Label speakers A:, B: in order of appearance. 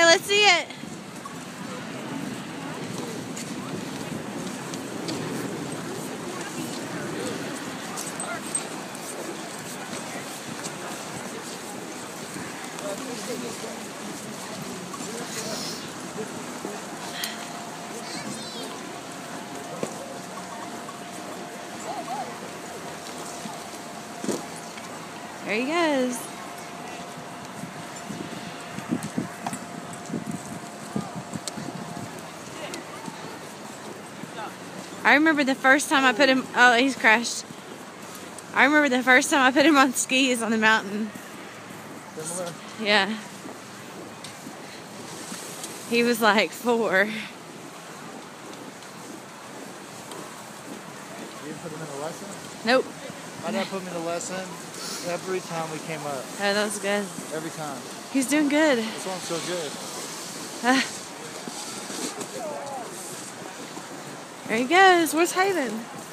A: let's see it. There he goes. I remember the first time I put him, oh, he's crashed. I remember the first time I put him on skis on the mountain.
B: Similar?
A: Yeah. He was like 4.
B: You didn't put him in a lesson?
A: Nope.
B: My dad put me in a lesson every time we came up.
A: Oh, that was good.
B: Every time.
A: He's doing good.
B: That's why I'm so good.
A: There he goes. Where's Haven?